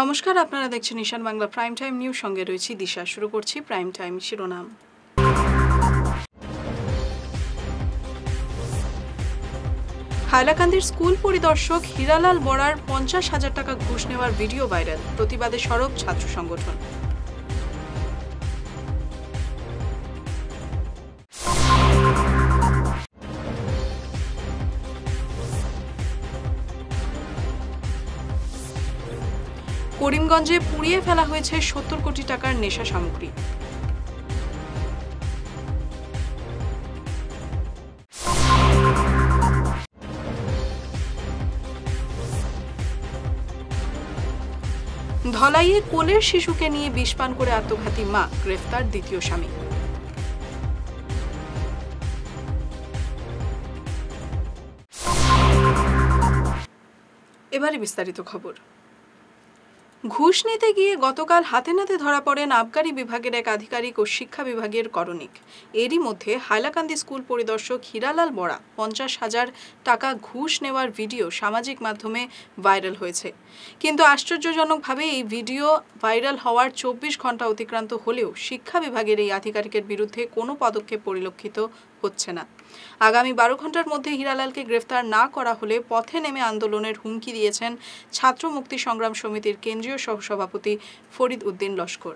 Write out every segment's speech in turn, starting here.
নমস্কার, আপনারা দেখছেন Ishan Bangla prime time news, সঙ্গে রয়েছি দিশা। শুরু করছি প্রাইম টাইম শিরোনাম। হাইলাকান্দির স্কুল পরিদর্শক হীরালাল বরার 50,000 টাকা ঘুষ নেওয়ার ভিডিও ভাইরাল, প্রতিবাদে সরব ছাত্র সংগঠন। করিমগঞ্জে পুড়িয়ে ফেলা হয়েছে 70 কোটি টাকার নেশা সামগ্রী। ধলাইয়ে কোলের শিশুকে নিয়ে বিষ পান করে আত্মঘাতী মা, গ্রেফতার দ্বিতীয় স্বামী। এবারে বিস্তারিত খবর। ঘুষ নিতে গিয়ে গতকাল হাতে নাতে ধরা পড়েন আবগারি বিভাগের এক আধিকারিক ও শিক্ষা বিভাগের করণিক। এরই মধ্যে হাইলাকান্দি স্কুল পরিদর্শক হীরালাল বরা 50,000 টাকা ঘুষ নেওয়ার ভিডিও সামাজিক মাধ্যমে ভাইরাল হয়েছে। কিন্তু আশ্চর্যজনকভাবে এই ভিডিও ভাইরাল হওয়ার 24 ঘন্টা অতিক্রান্ত হলেও শিক্ষা বিভাগের এই আধিকারিকের বিরুদ্ধে কোনো পদক্ষেপ পরিলক্ষিত হচ্ছে না। আগামী 12 ঘন্টার মধ্যে হীরালালকে গ্রেফতার না করা হলে পথে নেমে আন্দোলনের হুমকি দিয়েছেন ছাত্র মুক্তি সংগ্রাম সমিতির কেন্দ্রীয় সহসভাপতি ফরিদ উদ্দিন লস্কর।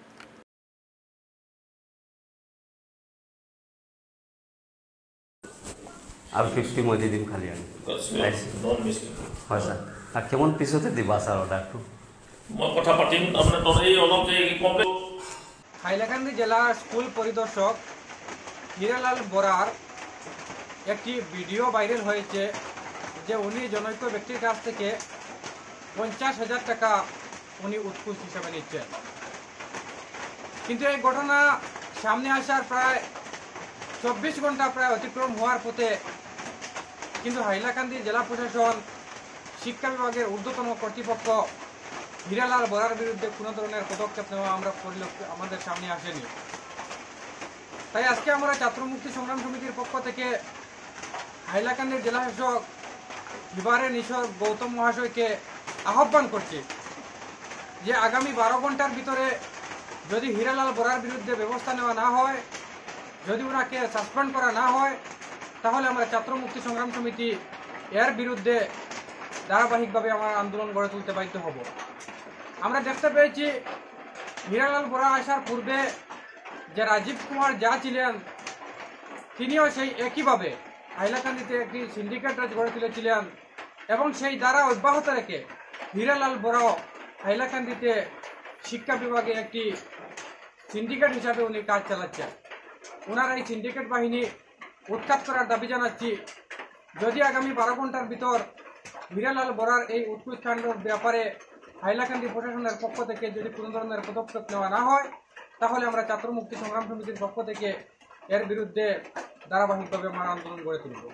আর 50 মধ্যে দিন খালি আনি হয় স্যার। আর কেমন পিছতে দিবা স্যার ওটা একটু কথা পাতিম আপনার এই অলপ যে কমপ্লেন। হাইলাকান্দি জেলার স্কুল পরিদর্শক হীরালাল বরার একটি ভিডিও ভাইরাল হয়েছে যে উনি জনৈক ব্যক্তির কাছ থেকে 50,000 টাকা উনি উৎকুচ হিসাবে নিচ্ছেন। কিন্তু এই ঘটনা সামনে আসার প্রায় 24 ঘন্টা প্রায় অতিক্রম হওয়ার পথে কিন্তু হাইলাকান্দি জেলা প্রশাসন, শিক্ষা বিভাগের ঊর্ধ্বতন কর্তৃপক্ষ হীরালাল বরার বিরুদ্ধে কোনো ধরনের পদক্ষেপ নেওয়া আমাদের সামনে আসেনি। তাই আজকে আমরা ছাত্র মুক্তি সংগ্রাম সমিতির পক্ষ থেকে হাইলাকান্দির জেলা শাসক বিভারের নিশোর গৌতম মহাশয়কে আহ্বান করছি যে আগামী 12 ঘন্টার ভিতরে যদি হীরালাল বরার বিরুদ্ধে ব্যবস্থা নেওয়া না হয়, যদি ওনাকে সাসপেন্ড করা না হয়, তাহলে আমরা ছাত্র মুক্তি সংগ্রাম সমিতি এর বিরুদ্ধে ধারাবাহিকভাবে আমরা আন্দোলন গড়ে তুলতে বাধ্য হব। আমরা দেখতে পেয়েছি হীরালাল বরা আসার পূর্বে যে রাজীব কুমার যা ছিলেন, তিনিও সেই একইভাবে হাইলাকান্দিতে একটি সিন্ডিকেট রাজ গড়ে তুলেছিলেন এবং সেই দ্বারা অব্যাহত রেখে হীরালাল বরাও হাইলাকান্দিতে শিক্ষা বিভাগে একটি সিন্ডিকেট হিসাবে উনি কাজ চালাচ্ছেন। ওনার এই সিন্ডিকেট বাহিনী উৎখাত করার দাবি জানাচ্ছি। যদি আগামী 12 ঘন্টার ভিতর হীরালাল বরার এই উৎকুচ কাণ্ডের ব্যাপারে হাইলাকান্দি প্রশাসনের পক্ষ থেকে যদি কোনো ধরনের পদক্ষেপ নেওয়া না হয়, তাহলে আমরা ছাত্র মুক্তি সংগ্রাম সমিতির পক্ষ থেকে এর বিরুদ্ধে ধারাবাহিকভাবে আমরা আন্দোলন গড়ে তুলব।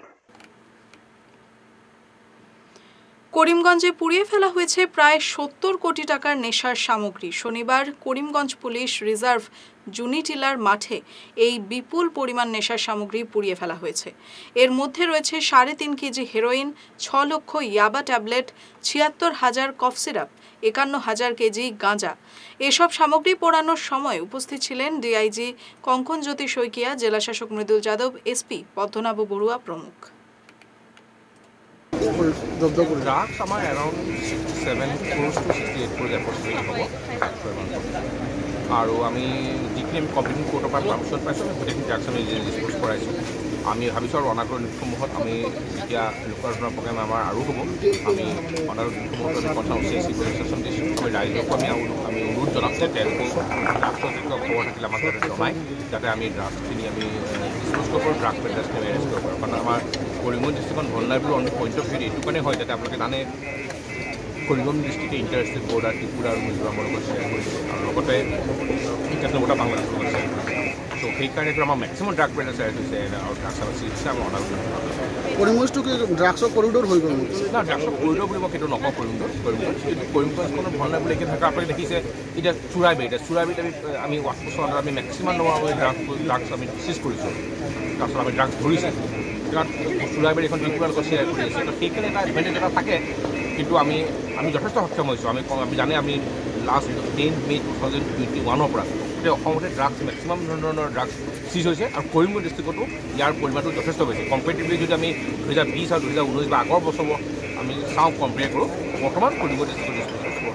করিমগঞ্জে পুড়িয়ে ফেলা হয়েছে প্রায় 70 কোটি টাকার নেশার সামগ্রী। শনিবার করিমগঞ্জ পুলিশ রিজার্ভ জুনিটিলার মাঠে এই বিপুল পরিমাণ নেশার সামগ্রী পুড়িয়ে ফেলা হয়েছে। এর মধ্যে রয়েছে 3.5 কেজি হেরোইন, 6 লক্ষ ইয়াবা ট্যাবলেট, 76,000 কফ সিরাপ, 51,000 কেজি গাঁজা। এসব সামগ্রী পোড়ানোর সময় উপস্থিত ছিলেন ডিআইজি কঙ্কন জ্যোতি শইকিয়া, জেলাশাসক মৃদুল যাদব, এসপি পদ্মনাভ বড়ুয়া প্রমুখ। Drugs আমাৰ around 67 crores to 68 crores approximately হ'ব আৰু আমি যিখিনি আমি কম্পিটেণ্ট কোৰ্টৰ পৰা পাৰ্মিশ্যন পাইছোঁ গোটেইখিনি ড্ৰাগছ আমি ডিছপ'জ কৰাইছোঁ। আমি ভাবিছোঁ আৰু অনাগত দিনসমূহত আমি যেতিয়া এনেকুৱা ধৰণৰ প্ৰগ্ৰেম আমাৰ আৰু হ'ব, আমি অনাগত দিনসমূহত আমি কথা OCIC ৰেজিষ্ট্ৰেশ্যন দিছোঁ। আমি ৰাইজকো আমি অনুৰোধ জনাম যে তেওঁলোকেও ড্ৰাগছৰ তেনেকুৱা খবৰ থাকিলে আমাক যাতে জনায়, যাতে আমি ড্ৰাগছখিনি আমি ডিছপ'জ কৰিব পাৰোঁ, ড্ৰাগছ পেডাৰ্ছখিনি এৰেষ্ট কৰিব পাৰোঁ। কাৰণ আমাৰ কৰিমগঞ্জ ডিষ্ট্ৰিক্টখন vulnerable on the point of view এইটো কাৰণে হয় যাতে আপোনালোকে জানে কৰিমগঞ্জ ডিষ্ট্ৰিক্টে ইণ্টাৰষ্টেট বৰ্ডাৰ ত্ৰিপুৰা আৰু মিজোৰামৰ লগত শ্বেয়াৰ কৰিছে আৰু লগতে 91টা বাংলাদেশৰ লগত শ্বেয়াৰ কৰিছে। ত' সেইকাৰণে আমাৰ মেক্সিমাম ড্ৰাগ পেডাৰ্ছ এৰেষ্ট হৈছে আৰু ড্ৰাগছ আমাৰ চিকিৎসা আমাৰ অনাগত কৰিমগঞ্জটো কি ড্ৰাগছৰ কৰিডৰ হৈ গ'ল? না, ড্ৰাগছৰ কৰিডৰ বুলি মই সেইটো নকওঁ। কৰিমগঞ্জখনৰ ভলনাৰেবল এইখিনি থাকে। আপোনালোকে দেখিছে এতিয়া চুৰাইবাৰীত আমি ৱাচ বছৰ আমি মেক্সিমাম ড্ৰাগছ আমি চিজ কৰিছোঁ, তাৰপিছত আমি ড্ৰাগছ ধৰিছোঁ। কাৰণ চুৰাইবাৰী এখন ত্ৰিপুৰাৰ লগত শ্বেয়াৰ কৰি আছে। তো সেইখিনি এটা এডভান্টেজ এটা থাকে কিন্তু আমি যথেষ্ট সক্ষম হৈছোঁ। আমি জানে আমি লাষ্ট 10 মে' 2021 পৰা গোটেই অসমতে ড্ৰাগছ মেক্সিমাম ধৰণৰ ড্ৰাগছ চিজ হৈছে আৰু কৰিমগঞ্জ ডিষ্ট্ৰিক্টতো ইয়াৰ পৰিমাণটো যথেষ্ট বেছি। কম্পেৰিটিভলি যদি আমি 2020 আৰু 2019 বা আগৰ বছৰবোৰ আমি চাওঁ, কম্পেয়াৰ কৰোঁ, বৰ্তমান কৰিমগঞ্জ ডিষ্ট্ৰিক্টত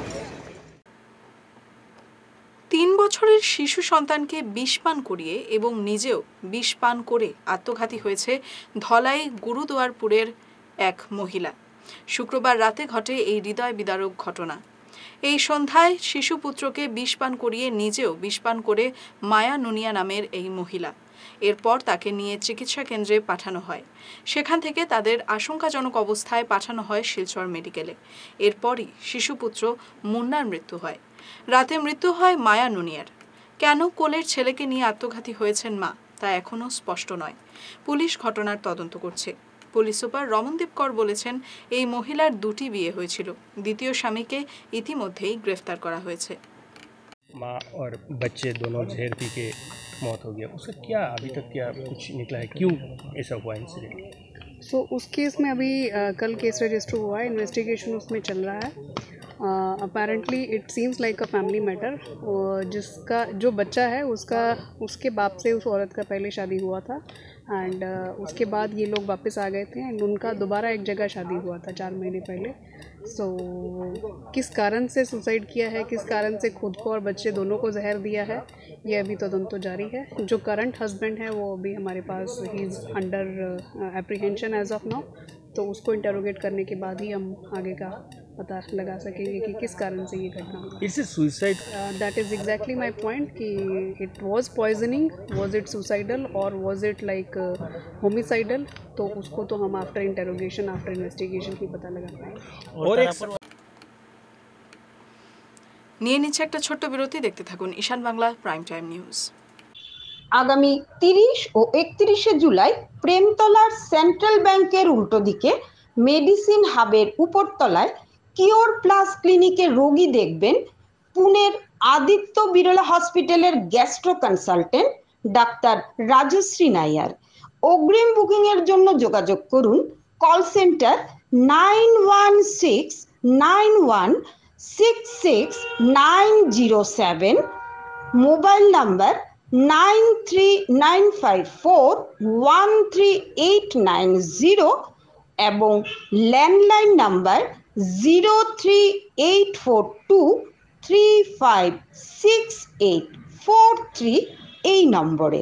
3 বছরের শিশু সন্তানকে বিষ পান করিয়ে এবং নিজেও বিষ পান করে আত্মঘাতী হয়েছে ধলাই গুরুদুয়ারপুরের এক মহিলা। শুক্রবার রাতে ঘটে এই হৃদয় বিদারক ঘটনা। এই সন্ধ্যায় শিশুপুত্রকে বিষ পান করিয়ে নিজেও বিষ পান করে মায়া নুনিয়া নামের এই মহিলা। এরপর তাকে নিয়ে চিকিৎসা কেন্দ্রে পাঠানো হয়। সেখান থেকে তাদের আশঙ্কাজনক অবস্থায় পাঠানো হয় শিলচর মেডিকেলে। এরপরই শিশুপুত্র মুন্নার মৃত্যু হয়। রাতে মৃত্যু হয় মায়া নুনিয়ার। কেন কোলের ছেলেকে নিয়ে আত্মঘাতী হয়েছেন মা তা এখনও স্পষ্ট নয়। পুলিশ ঘটনার তদন্ত করছে। পুলিশ সুপার রমনদীপ কর বলেছেন, এই মহিলার 2টি বিয়ে হয়েছিল। দ্বিতীয় স্বামীকে ইতিমধ্যেই গ্রেফতার করা হয়েছে। माँ और बच्चे दोनों जहर पी के मौत हो गया, उसका क्या अभी तक क्या कुछ निकला है, क्यों ऐसा हुआ इंसिडेंट? सो उस केस में अभी कल केस रजिस्टर हुआ है, इन्वेस्टिगेशन उसमें चल रहा है। Apparently it seems like a family matter. जिसका जो बच्चा है उसके बाप से उस औरत का पहले शादी हुआ था एंड उसके बाद ये लोग वापस आ गए थे एंड उनका दोबारा एक जगह शादी हुआ था 4 महीने पहले। सो किस कारण से सुसाइड किया है, किस कारण से खुद को और बच्चे दोनों को जहर दिया है, ये अभी तदंत तो जारी है। जो करंट हस्बैंड है वो अभी हमारे पास ही is under apprehension as of now, तो उसको इंटरोगेट करने के बाद ही हम आगे का पता लगा सकेंगे कि किस कारण से ये घटना हुई। It's a suicide? That is exactly my point कि it was poisoning, was it suicidal और वॉज इट लाइक होमिसाइडल, तो उसको तो हम आफ्टर इंटरोगेशन आफ्टर इन्वेस्टिगेशन ही पता लगा पाएंगे। और নিয়ে নিচ্ছে একটা ছোট্ট বিরতি। দেখতে থাকুন Ishan Bangla prime time news. আগামী 30 ও 31শে জুলাই প্রেমতলার সেন্ট্রাল ব্যাংকের উল্টো দিকে মেডিসিন হাবের উপরতলায় কিওর প্লাস ক্লিনিকে রোগী দেখবেন পুনের আদিত্য বিড়লা হসপিটালের gastro consultant doctor Rajashree Nair. অগ্রিম বুকিং এর জন্য যোগাযোগ করুন কল সেন্টার 9169166907, মোবাইল নাম্বার 9395413890 এবং ল্যান্ডলাইন নাম্বার 03842356843 এই নম্বরে।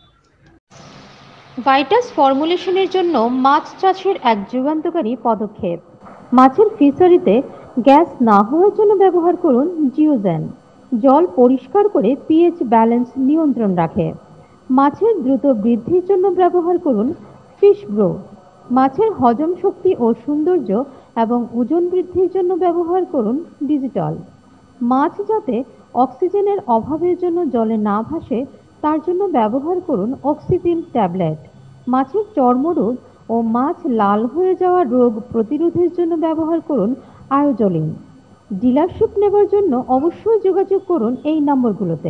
ভাইটাস ফর্মুলেশনের জন্য মাছ চাষের এক যুগান্তকারী পদক্ষেপ। মাছের ফিশারিতে গ্যাস না হওয়ার জন্য ব্যবহার করুন জিওজেন। জল পরিষ্কার করে পিএইচ ব্যালেন্স নিয়ন্ত্রণ রাখে। মাছের দ্রুত বৃদ্ধির জন্য ব্যবহার করুন ফিশ গ্রো। মাছের হজম শক্তি ও সৌন্দর্য এবং ওজন বৃদ্ধির জন্য ব্যবহার করুন ডিজিটল। মাছ যাতে অক্সিজেনের অভাবের জন্য জলে না ভাসে তার জন্য ব্যবহার করুন অক্সিপিল ট্যাবলেট। মাছের চর্মরোগ ও মাছ লাল হয়ে যাওয়া রোগ প্রতিরোধের জন্য ব্যবহার করুন আয়োজলিন। ডিলারশিপ নেবার জন্য অবশ্যই যোগাযোগ করুন এই নম্বরগুলোতে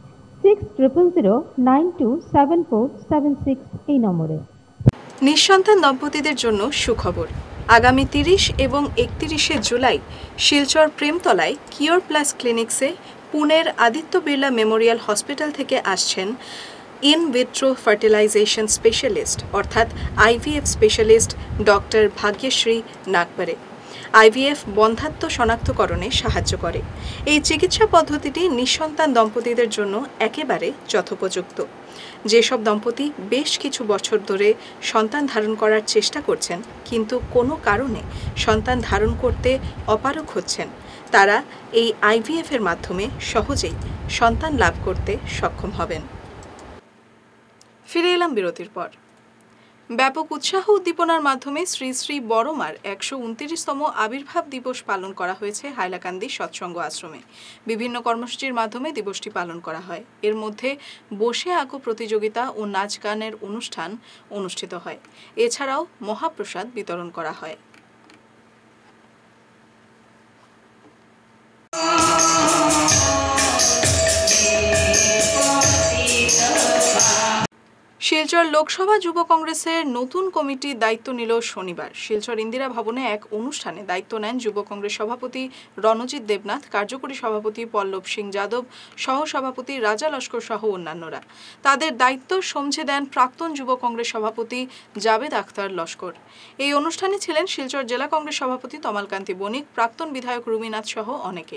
6000927476 এই নম্বরে। নিঃসন্তান দম্পতিদের জন্য সুখবর। আগামী 30 এবং 31শে জুলাই শিলচর প্রেমতলায় কিওর প্লাস ক্লিনিক্সে পুনের আদিত্য বিড়লা মেমোরিয়াল হসপিটাল থেকে আসছেন ইন ভিট্রো ফার্টিলাইজেশন স্পেশালিস্ট অর্থাৎ IVF specialist doctor Bhagyashree Nagpare. IVF বন্ধাত্ব শনাক্তকরণে সাহায্য করে। এই চিকিৎসা পদ্ধতিটি নিঃসন্তান দম্পতিদের জন্য একেবারে যথোপযুক্ত। যেসব দম্পতি বেশ কিছু বছর ধরে সন্তান ধারণ করার চেষ্টা করছেন কিন্তু কোনো কারণে সন্তান ধারণ করতে অপারগ হচ্ছেন, তারা এই আইভিএফ এর মাধ্যমে সহজেই সন্তান লাভ করতে সক্ষম হবেন। ফিরে এলাম বিরতির পর। ব্যাপক উৎসাহ উদ্দীপনার মাধ্যমে শ্রী শ্রী বড়মার 129তম আবির্ভাব দিবস পালন করা হয়েছে হাইলাকান্দি সৎসঙ্গ আশ্রমে। বিভিন্ন কর্মসূচির মাধ্যমে দিবসটি পালন করা হয়। এর মধ্যে বসে আঁকো প্রতিযোগিতা ও নাচ গানের অনুষ্ঠান অনুষ্ঠিত হয়। এছাড়াও মহাপ্রসাদ বিতরণ করা হয়। শিলচর লোকসভা যুব কংগ্রেসের নতুন কমিটির দায়িত্ব নিল শনিবার। শিলচর ইন্দিরা ভবনে এক অনুষ্ঠানে দায়িত্ব নেন যুব কংগ্রেস সভাপতি রণজিৎ দেবনাথ, কার্যকরী সভাপতি পল্লব সিং যাদব, সহ সভাপতি রাজা লস্কর সহ অন্যান্যরা। তাদের দায়িত্ব সমঝে দেন প্রাক্তন যুব কংগ্রেস সভাপতি জাবেদ আখতার লস্কর। এই অনুষ্ঠানে ছিলেন শিলচর জেলা কংগ্রেস সভাপতি তমালকান্তি বণিক, প্রাক্তন বিধায়ক রুমিনাথ সহ অনেকে।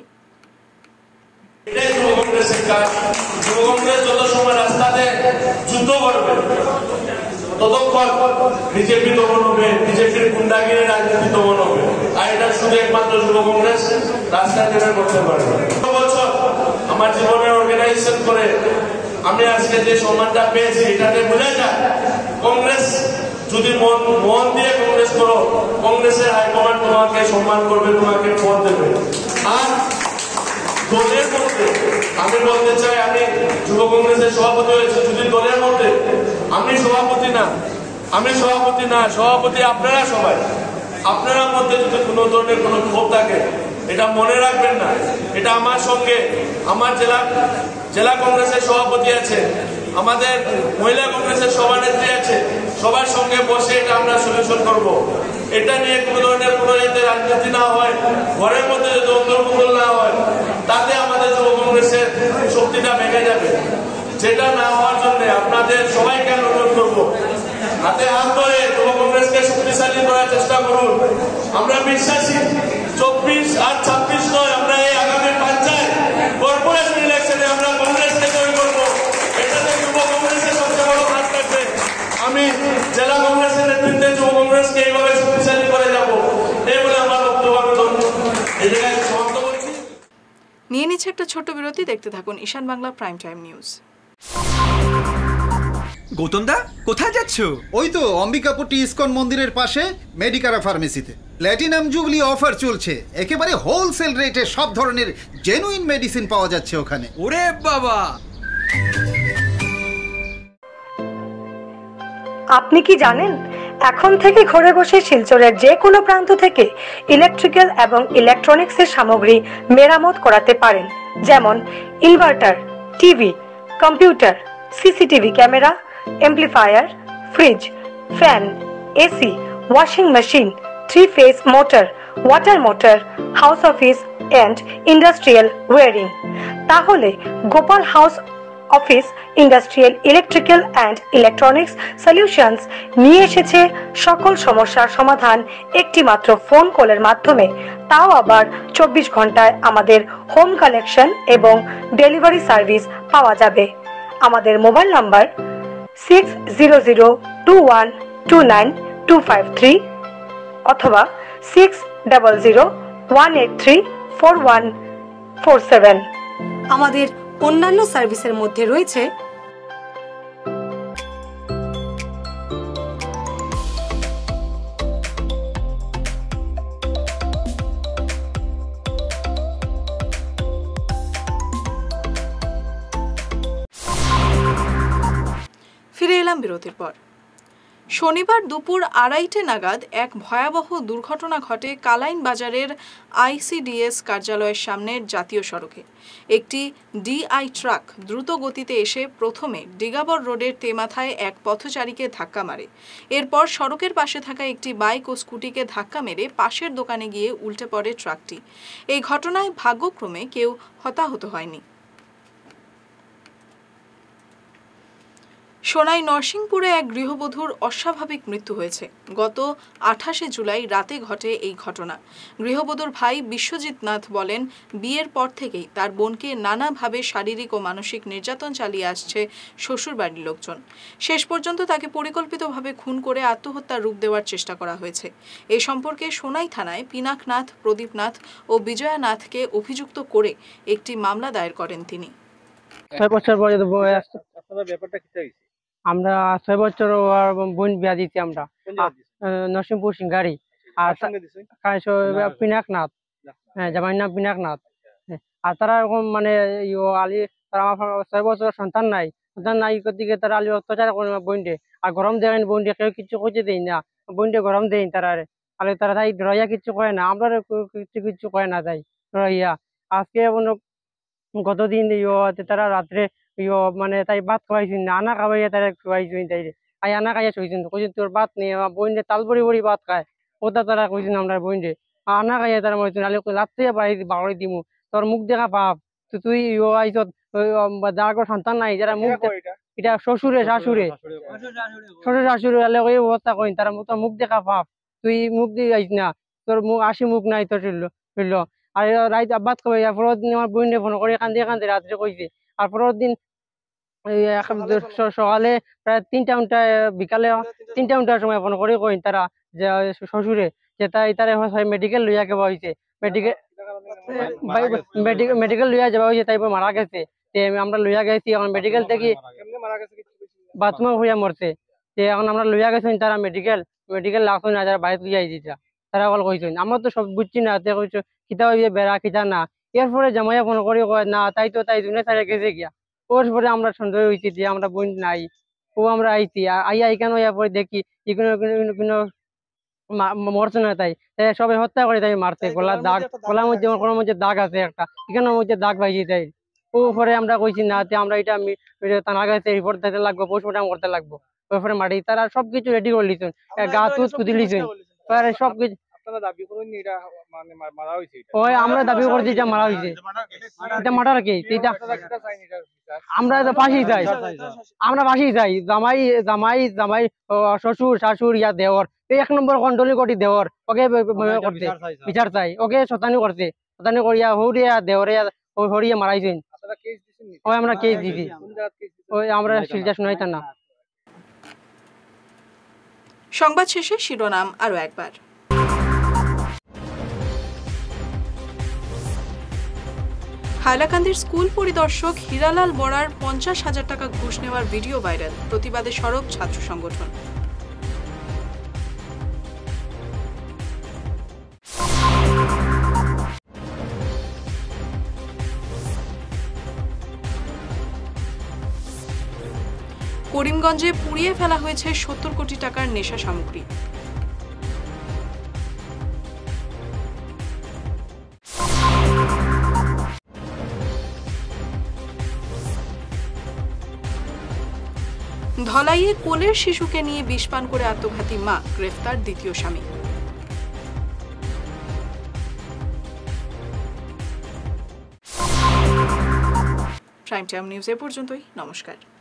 যুব কংগ্রেস যত সময় রাস্তাতে যুদ্ধ করবে ততক্ষণ বিজেপি দমন হবে, বিজেপির গুন্ডাগিরি রাজনীতি দমন হবে। আর এটা শুধু একমাত্র যুব কংগ্রেস রাস্তায় নেমে করতে পারবে। বছর আমার জীবনে অর্গানাইজেশন করে আমি আজকে যে সম্মানটা পেয়েছি, এটাতে বোঝা যায় কংগ্রেস যদি মন দিয়ে কংগ্রেস করো, কংগ্রেসের হাইকমান্ড তোমাকে সম্মান করবে, তোমাকে পদ দেবে। আর দলের মধ্যে আমি বলতে চাই, আমি যুব কংগ্রেসের সভাপতি হয়েছি, যদি দলের মধ্যে আমি সভাপতি না, সভাপতি আপনারা সবাই, আপনার মধ্যে যদি কোনো ধরনের কোনো ক্ষোভ থাকে এটা মনে রাখবেন না। এটা আমার সঙ্গে আমার জেলা কংগ্রেসের সভাপতি আছে, আমাদের মহিলা কংগ্রেসের সভানেত্রী আছে, সবার সঙ্গে বসে এটা আমরা সলিউশন করব। এটা নিয়ে কোনো ধরনের কোনো যাতে রাজনীতি না হয়, ঘরের মধ্যে যদি অন্তর্মুন্দল না হয়, তাতে আমাদের যুব কংগ্রেসের শক্তিটা ভেঙে যাবে। যেটা না হওয়ার জন্য আপনাদের সবাইকে অনুরোধ করবো, হাতে হাত ধরে যুব কংগ্রেসকে শক্তিশালী করার চেষ্টা করুন। আমরা বিশ্বাসী 24 আর 26 নয়, আমরা এই আগামী পঞ্চায়েত কর্পোরেশন ইলেকশনে আমরা কংগ্রেসকে জয় করবো। এটাতে যুব কংগ্রেসের সবচেয়ে বড় হাত থাকবে। আমি জেলা কংগ্রেসের নেতৃত্বে যুব কংগ্রেসকে এইভাবে শক্তিশালী করে যাবো, এই বলে আমার বক্তব্য এই জায়গায় সমাপ্ত করছি। নিয়ে নিচ্ছে একটা ছোট্ট বিরতি, দেখতে থাকুন Ishan Bangla prime time news. Gautam দা, কোথায় যাচ্ছ? ওই তো অম্বিকাপুর টি ইস্কন মন্দিরের পাশে মেডিকারা ফার্মেসিতে প্ল্যাটিনাম জুবলি অফার চলছে। একেবারে হোলসেল রেটে সব ধরনের জেনুইন মেডিসিন পাওয়া যাচ্ছে ওখানে। ওরে বাবা! আপনি কি জানেন এখন থেকে ঘরে বসে শিলচরের যে কোনো প্রান্ত থেকে ইলেকট্রিক্যাল এবং ইলেকট্রনিক্সের সামগ্রী মেরামত করাতে পারেন, যেমন inverter, TV, computer, CCTV camera, amplifier, fridge, fan, AC, washing machine, 3-phase motor, water motor, house office and industrial wiring. তাহলে Gopal house office industrial electrical and electronics solutions নিয়ে এসেছে সকল সমস্যার সমাধান একটি মাত্র ফোন কলের মাধ্যমে, তাও আবার 24 ঘন্টায় আমাদের হোম কালেকশন এবং ডেলিভারি সার্ভিস পাওয়া যাবে। আমাদের মোবাইল নাম্বার 6002129253 অথবা 6001834147। আমাদের অন্যান্য সার্ভিসের মধ্যে রয়েছে ফিরে এলাম বিরতির পর। শনিবার দুপুর 2:30 নাগাদ এক ভয়াবহ দুর্ঘটনা ঘটে কালাইন বাজারের আইসিডিএস কার্যালয়ের সামনের জাতীয় সড়কে। একটি ডিআই ট্রাক দ্রুত গতিতে এসে প্রথমে ডিগাবর রোডের তেমাথায় এক পথচারীকে ধাক্কা মারে। এরপর সড়কের পাশে থাকা একটি বাইক ও স্কুটিকে ধাক্কা মেরে পাশের দোকানে গিয়ে উল্টে পড়ে ট্রাকটি। এই ঘটনায় ভাগ্যক্রমে কেউ হতাহত হয়নি। সোনাই নরসিংপুরে এক গৃহবধূর অস্বাভাবিক মৃত্যু হয়েছে। গত 28 জুলাই রাতে ঘটে এই ঘটনা। গৃহবধূর ভাই বিশ্বজিৎ নাথ বলেন, বিয়ের পর থেকেই তার বোনকে নানাভাবে শারীরিক ও মানসিক নির্যাতন চালিয়ে আসছে শ্বশুরবাড়ির লোকজন। শেষ পর্যন্ত তাকে পরিকল্পিতভাবে খুন করে আত্মহত্যার রূপ দেওয়ার চেষ্টা করা হয়েছে। এ সম্পর্কে সোনাই থানায় পিনাক নাথ, প্রদীপ নাথ ও বিজয়া নাথকে অভিযুক্ত করে একটি মামলা দায়ের করেন তিনি। 6 বছর পরে ব্যাপারটা কি হয়েছে? আমরা 6 বছর বোন বিয়া দিচ্ছি আমরা নরসিংপুর সিংহারি। আর পিনাক নাথ, হ্যাঁ, জামাইয়ের নাম পিনাক নাথ। আর তারা এরকম মানে আলি তারা আমার 6 বছর সন্তান নাই দিকে তারা আলি অত্যাচার করে বোনডে। আর গরম দেয় বোনডে, কেউ কিছু করতে দেয় না, বোনডে গরম দেয় তারা। আলে তারা তাই রইয়া কিছু করে না, আমরা কিছু করে না তাই রইয়া। আজকে গতদিন তারা রাত্রে মানে তাই ভাত খাওয়াইছেন না, আনা খাওয়াইয়া তারা খাওয়াইছেন তাই আই আনা খাইয়া শুয়েছেন, কইছেন তোর ভাত নেই, আমার বোন তাল বড়ি বড়ি ভাত খায়, ওটা তারা কইছেন আমরা বোন আনা খাইয়া তারা মরেছেন, রাত্রে বাড়ি দিমু, তোর মুখ দেখা পাপ, তুই আইসত যার সন্তান নাই, যারা মুখ এটা শ্বশুরে শাশুড়ে শ্বশুর শাশুড়ে ওই অবস্থা কইন, তারা তোর মুখ দেখা পাপ, তুই মুখ দিয়ে আইস না, তোর মুখ আসি মুখ নাই তোর ফিরল। আর রাত আব্বাত কই পরের দিন আমার বোনে ফোন করে কান্দে কান্দে রাত্রে কইছে। আর পরের দিন সকালে প্রায় 3টা বিকালে 3টার সময় ফোন করে কইন তারা যে শ্বশুরে যে তারা মেডিকেল লইয়া যাওয়া হয়েছে, মেডিকেল লইয়া যাওয়া হয়েছে, তাই মারা গেছে। আমরা লইয়া গেছি, এখন মেডিকেল থেকে বাথরুমে হইয়া মরছে, এখন আমরা লইয়া গেছি তারা মেডিকেল লাগতো না, যারা বাইরে লইয়া আইছি তারা কল কইছেন। আমরা তো সব বুঝছি না, কইছো খিতা হইবে বেড়া খিতা না। এরপরে জামাইয়া ফোন করে কয় না তাই দুনে ছাড়া গেছে গিয়া। ওর পরে আমরা সন্দেহ হয়েছি যে আমরা বোন নাই, ও আমরা আইছি আইয়া এখানে পরে দেখি কোনো মরছে না, তাই সবাই হত্যা করে তাই মারছে, গলার দাগ, গলার মধ্যে কোনোর মধ্যে দাগ আছে একটা, এখানের মধ্যে দাগ পাইছি তাই। ও পরে আমরা কইছি না আমরা এটা থানা গেছে রিপোর্ট দিতে লাগবো, পোস্টমর্টম করতে লাগবো। ওইপরে মাটি তারা সবকিছু রেডি করে লিছেন, গা তুত পুঁতি লিছেন, সবকিছু আমরা দাবি করছি এটা মারা হয়েছে, এটা মারার কি আমরা ফাঁসি চাই, আমরা ফাঁসি চাই। জামাই জামাই জামাই শ্বশুর শাশুড় ইয়া দেওয়ার এই 1 নম্বর কন্ট্রোলিং কোটি দেওয়ার ওকে করছে বিচার চাই, ওকে শতানি করছে, শতানি করিয়া হরিয়া দেওয়ারে হরিয়া মারাইছেন। ওই আমরা কেস দিছি, ওই আমরা শিলচা শুনাইতাম না। সংবাদ শেষে শিরোনাম আরো একবার। হাইলাকান্দির স্কুল পরিদর্শক হীরালাল বরার 50,000 টাকা ঘুষ নেওয়ার ভিডিও ভাইরাল, প্রতিবাদে সরব ছাত্র সংগঠন। করিমগঞ্জে পুড়িয়ে ফেলা হয়েছে 70 কোটি টাকার নেশা সামগ্রী। ধলাইয়ে কোলের শিশুকে নিয়ে বিষ পান করে আত্মঘাতী মা, গ্রেফতার দ্বিতীয় স্বামী। প্রাইম টাইম নিউজ এ পর্যন্তই, নমস্কার।